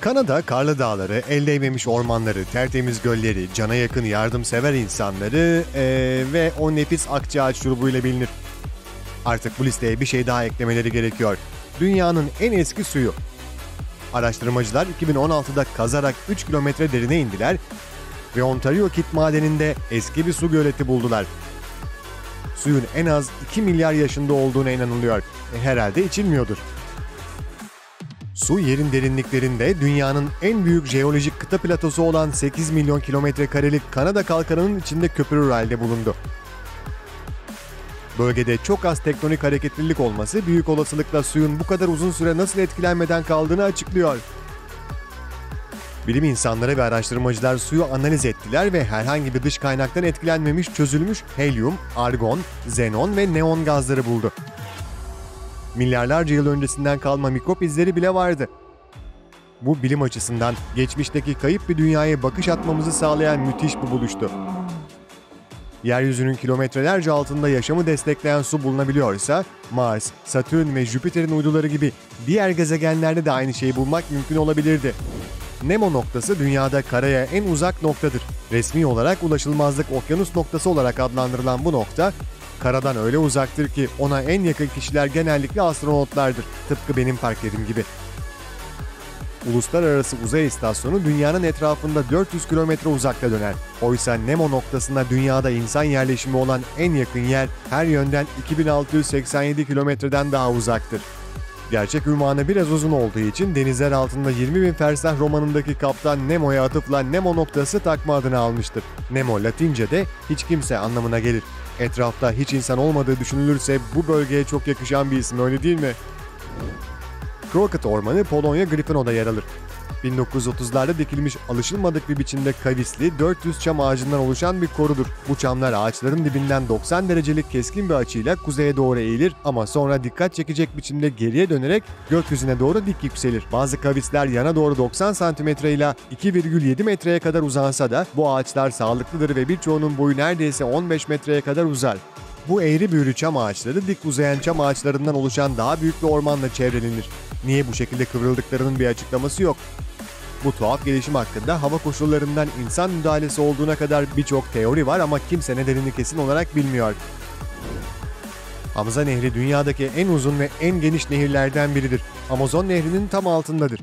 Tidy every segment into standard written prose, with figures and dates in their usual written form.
Kanada karlı dağları, el değmemiş ormanları, tertemiz gölleri, cana yakın yardımsever insanları ve o nefis akçaağaç şurubuyla bilinir. Artık bu listeye bir şey daha eklemeleri gerekiyor. Dünyanın en eski suyu. Araştırmacılar 2016'da kazarak 3 kilometre derine indiler ve Ontario Kit madeninde eski bir su göleti buldular. Suyun en az 2 milyar yaşında olduğuna inanılıyor. Herhalde içilmiyordur. Su yerin derinliklerinde dünyanın en büyük jeolojik kıta platosu olan 8 milyon kilometre karelik Kanada kalkanının içinde köpürür halde bulundu. Bölgede çok az tektonik hareketlilik olması büyük olasılıkla suyun bu kadar uzun süre nasıl etkilenmeden kaldığını açıklıyor. Bilim insanları ve araştırmacılar suyu analiz ettiler ve herhangi bir dış kaynaktan etkilenmemiş çözülmüş helyum, argon, xenon ve neon gazları buldu. Milyarlarca yıl öncesinden kalma mikrop izleri bile vardı. Bu bilim açısından geçmişteki kayıp bir dünyaya bakış atmamızı sağlayan müthiş bir buluştu. Yeryüzünün kilometrelerce altında yaşamı destekleyen su bulunabiliyorsa, Mars, Satürn ve Jüpiter'in uyduları gibi diğer gezegenlerde de aynı şeyi bulmak mümkün olabilirdi. Nemo noktası dünyada karaya en uzak noktadır. Resmi olarak ulaşılmazlık okyanus noktası olarak adlandırılan bu nokta, karadan öyle uzaktır ki ona en yakın kişiler genellikle astronotlardır. Tıpkı benim park yerim gibi. Uluslararası Uzay İstasyonu dünyanın etrafında 400 kilometre uzakta döner. Oysa Nemo noktasına dünyada insan yerleşimi olan en yakın yer her yönden 2687 kilometreden daha uzaktır. Gerçek ünvanı biraz uzun olduğu için denizler altında 20.000 fersah romanındaki Kaptan Nemo'ya atıfla Nemo noktası takma adını almıştır. Nemo Latince'de hiç kimse anlamına gelir. Etrafta hiç insan olmadığı düşünülürse bu bölgeye çok yakışan bir isim, öyle değil mi? Crockett Ormanı Polonya Gryfino'da yer alır. 1930'larda dikilmiş alışılmadık bir biçimde kavisli 400 çam ağacından oluşan bir korudur. Bu çamlar ağaçların dibinden 90 derecelik keskin bir açıyla kuzeye doğru eğilir ama sonra dikkat çekecek biçimde geriye dönerek gökyüzüne doğru dik yükselir. Bazı kavisler yana doğru 90 cm ile 2,7 metreye kadar uzansa da bu ağaçlar sağlıklıdır ve birçoğunun boyu neredeyse 15 metreye kadar uzar. Bu eğri büğrü çam ağaçları dik uzayan çam ağaçlarından oluşan daha büyük bir ormanla çevrelenir. Niye bu şekilde kıvrıldıklarının bir açıklaması yok. Bu tuhaf gelişim hakkında hava koşullarından insan müdahalesi olduğuna kadar birçok teori var ama kimse nedenini kesin olarak bilmiyor. Hamza Nehri dünyadaki en uzun ve en geniş nehirlerden biridir. Amazon Nehri'nin tam altındadır.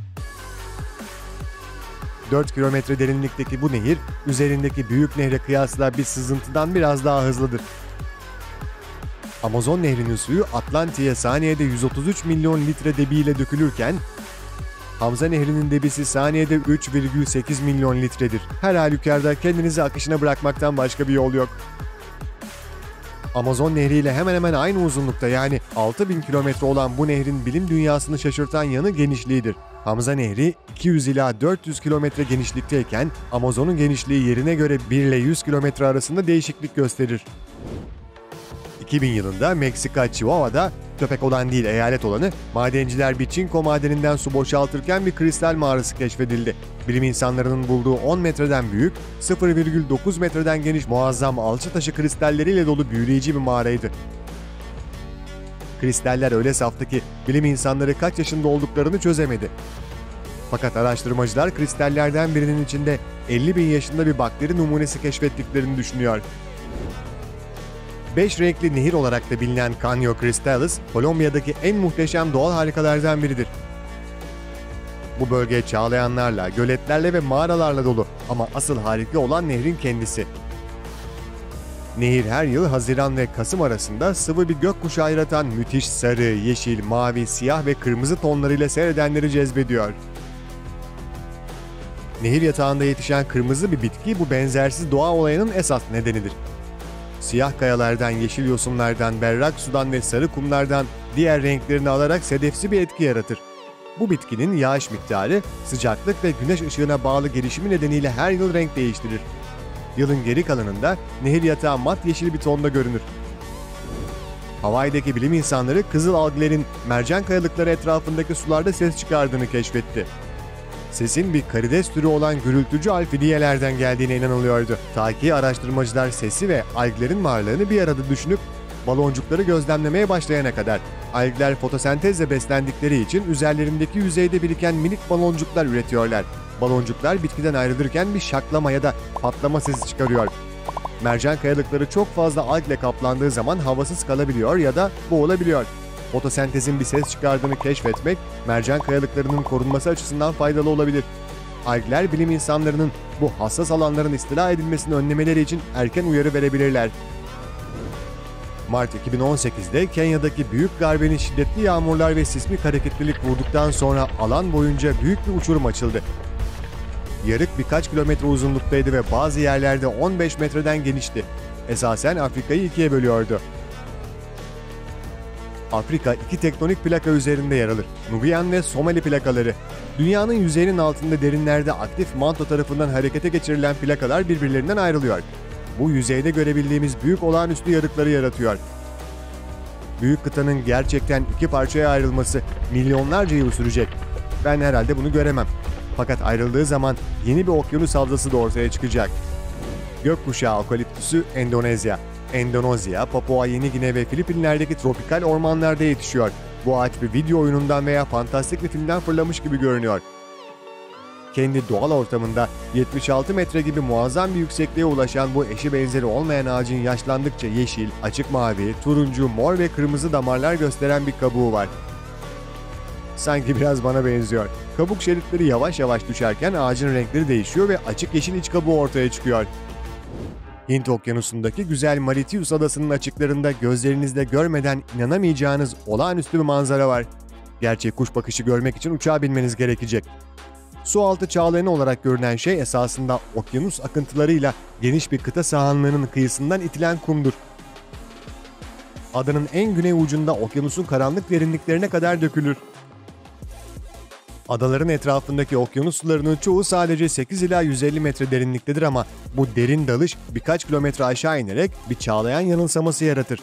4 kilometre derinlikteki bu nehir, üzerindeki büyük nehre kıyasla bir sızıntıdan biraz daha hızlıdır. Amazon Nehri'nin suyu Atlantik'e saniyede 133 milyon litre debiyle dökülürken, Hamza Nehri'nin debisi saniyede 3,8 milyon litredir. Her halükarda kendinizi akışına bırakmaktan başka bir yol yok. Amazon Nehri ile hemen hemen aynı uzunlukta, yani 6000 kilometre olan bu nehrin bilim dünyasını şaşırtan yanı genişliğidir. Hamza Nehri 200 ila 400 kilometre genişlikteyken Amazon'un genişliği yerine göre 1 ile 100 kilometre arasında değişiklik gösterir. 2000 yılında Meksika Chihuahua'da köpek olan değil eyalet olanı madenciler bir çinko madeninden su boşaltırken bir kristal mağarası keşfedildi. Bilim insanlarının bulduğu 10 metreden büyük, 0,9 metreden geniş muazzam alçı taşı kristalleriyle dolu büyüleyici bir mağaraydı. Kristaller öyle saftı ki bilim insanları kaç yaşında olduklarını çözemedi. Fakat araştırmacılar kristallerden birinin içinde 50.000 yaşında bir bakteri numunesi keşfettiklerini düşünüyor. 5 renkli nehir olarak da bilinen Caño Cristalis, Kolombiya'daki en muhteşem doğal harikalardan biridir. Bu bölge çağlayanlarla, göletlerle ve mağaralarla dolu ama asıl harika olan nehrin kendisi. Nehir her yıl Haziran ve Kasım arasında sıvı bir gökkuşağı yaratan müthiş sarı, yeşil, mavi, siyah ve kırmızı tonlarıyla seyredenleri cezbediyor. Nehir yatağında yetişen kırmızı bir bitki bu benzersiz doğa olayının esas nedenidir. Siyah kayalardan, yeşil yosunlardan, berrak sudan ve sarı kumlardan diğer renklerini alarak sedefsi bir etki yaratır. Bu bitkinin yağış miktarı, sıcaklık ve güneş ışığına bağlı gelişimi nedeniyle her yıl renk değiştirir. Yılın geri kalanında nehir yatağı mat yeşil bir tonda görünür. Hawaii'deki bilim insanları kızıl alglerin mercan kayalıkları etrafındaki sularda ses çıkardığını keşfetti. Sesin bir karides türü olan gürültücü alfidiyelerden geldiğine inanılıyordu. Ta ki araştırmacılar sesi ve alglerin varlığını bir arada düşünüp baloncukları gözlemlemeye başlayana kadar. Algler fotosentezle beslendikleri için üzerlerindeki yüzeyde biriken minik baloncuklar üretiyorlar. Baloncuklar bitkiden ayrılırken bir şaklama ya da patlama sesi çıkarıyor. Mercan kayalıkları çok fazla algle kaplandığı zaman havasız kalabiliyor ya da boğulabiliyor. Fotosentezin bir ses çıkardığını keşfetmek, mercan kayalıklarının korunması açısından faydalı olabilir. Algler bilim insanlarının bu hassas alanların istila edilmesini önlemeleri için erken uyarı verebilirler. Mart 2018'de Kenya'daki büyük darbenin şiddetli yağmurlar ve sismik hareketlilik vurduktan sonra alan boyunca büyük bir uçurum açıldı. Yarık birkaç kilometre uzunluktaydı ve bazı yerlerde 15 metreden genişti. Esasen Afrika'yı ikiye bölüyordu. Afrika iki tektonik plaka üzerinde yer alır. Nubian ve Somali plakaları. Dünyanın yüzeyinin altında derinlerde aktif manto tarafından harekete geçirilen plakalar birbirlerinden ayrılıyor. Bu yüzeyde görebildiğimiz büyük olağanüstü yarıkları yaratıyor. Büyük kıtanın gerçekten iki parçaya ayrılması milyonlarca yıl sürecek. Ben herhalde bunu göremem. Fakat ayrıldığı zaman yeni bir okyanus havzası da ortaya çıkacak. Gökkuşağı okaliptüsü Endonezya. Endonezya, Papua Yeni Gine ve Filipinler'deki tropikal ormanlarda yetişiyor. Bu ağaç bir video oyunundan veya fantastik bir filmden fırlamış gibi görünüyor. Kendi doğal ortamında 76 metre gibi muazzam bir yüksekliğe ulaşan bu eşi benzeri olmayan ağacın yaşlandıkça yeşil, açık mavi, turuncu, mor ve kırmızı damarlar gösteren bir kabuğu var. Sanki biraz bana benziyor. Kabuk şeritleri yavaş yavaş düşerken ağacın renkleri değişiyor ve açık yeşil iç kabuğu ortaya çıkıyor. Hint Okyanusu'ndaki güzel Mauritius adasının açıklarında gözlerinizle görmeden inanamayacağınız olağanüstü bir manzara var. Gerçek kuş bakışı görmek için uçağa binmeniz gerekecek. Sualtı çağlayanı olarak görünen şey esasında okyanus akıntılarıyla geniş bir kıta sahanlığının kıyısından itilen kumdur. Adanın en güney ucunda okyanusun karanlık derinliklerine kadar dökülür. Adaların etrafındaki okyanus sularının çoğu sadece 8 ila 150 metre derinliktedir ama bu derin dalış birkaç kilometre aşağı inerek bir çağlayan yanılsaması yaratır.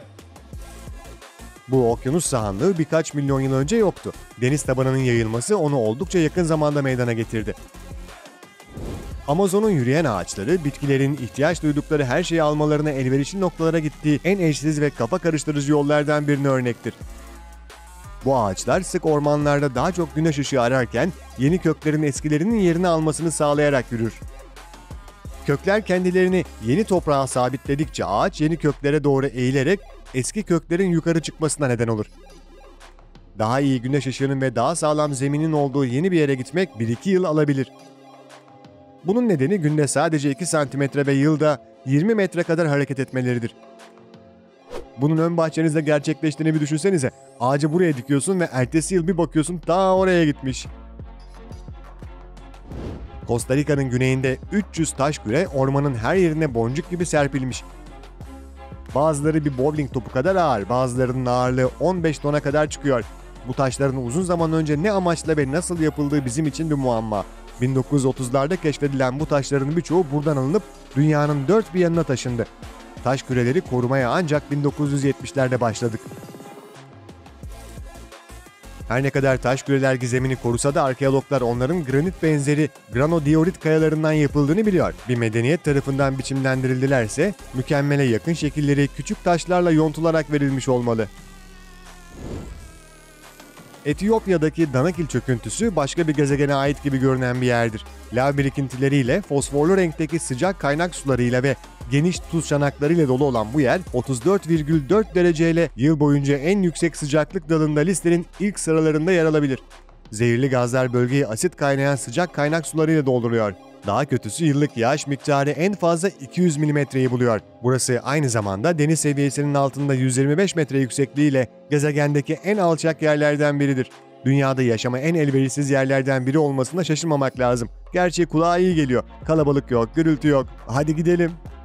Bu okyanus sahanlığı birkaç milyon yıl önce yoktu. Deniz tabanının yayılması onu oldukça yakın zamanda meydana getirdi. Amazon'un yürüyen ağaçları, bitkilerin ihtiyaç duydukları her şeyi almalarına elverişli noktalara gittiği en eşsiz ve kafa karıştırıcı yollardan birine örnektir. Bu ağaçlar sık ormanlarda daha çok güneş ışığı ararken yeni köklerin eskilerinin yerini almasını sağlayarak yürür. Kökler kendilerini yeni toprağa sabitledikçe ağaç yeni köklere doğru eğilerek eski köklerin yukarı çıkmasına neden olur. Daha iyi güneş ışığının ve daha sağlam zeminin olduğu yeni bir yere gitmek 1-2 yıl alabilir. Bunun nedeni günde sadece 2 santimetre ve yılda 20 metre kadar hareket etmeleridir. Bunun ön bahçenizde gerçekleştiğini bir düşünsenize. Ağacı buraya dikiyorsun ve ertesi yıl bir bakıyorsun ta oraya gitmiş. Costa Rica'nın güneyinde 300 taş küre ormanın her yerine boncuk gibi serpilmiş. Bazıları bir bowling topu kadar ağır, bazılarının ağırlığı 15 tona kadar çıkıyor. Bu taşların uzun zaman önce ne amaçla ve nasıl yapıldığı bizim için bir muamma. 1930'larda keşfedilen bu taşların birçoğu buradan alınıp dünyanın dört bir yanına taşındı. Taş küreleri korumaya ancak 1970'lerde başladık. Her ne kadar taş küreler gizemini korusa da arkeologlar onların granit benzeri granodiorit kayalarından yapıldığını biliyor. Bir medeniyet tarafından biçimlendirildilerse mükemmele yakın şekilleri küçük taşlarla yontularak verilmiş olmalı. Etiyopya'daki Danakil çöküntüsü başka bir gezegene ait gibi görünen bir yerdir. Lav birikintileriyle, fosforlu renkteki sıcak kaynak sularıyla ve geniş tuz çanaklarıyla dolu olan bu yer 34,4 dereceyle yıl boyunca en yüksek sıcaklık dalında listenin ilk sıralarında yer alabilir. Zehirli gazlar bölgeyi asit kaynayan sıcak kaynak sularıyla dolduruyor. Daha kötüsü yıllık yağış miktarı en fazla 200 milimetreyi buluyor. Burası aynı zamanda deniz seviyesinin altında 125 metre yüksekliğiyle gezegendeki en alçak yerlerden biridir. Dünyada yaşama en elverişsiz yerlerden biri olmasına şaşırmamak lazım. Gerçi kulağa iyi geliyor. Kalabalık yok, gürültü yok. Hadi gidelim.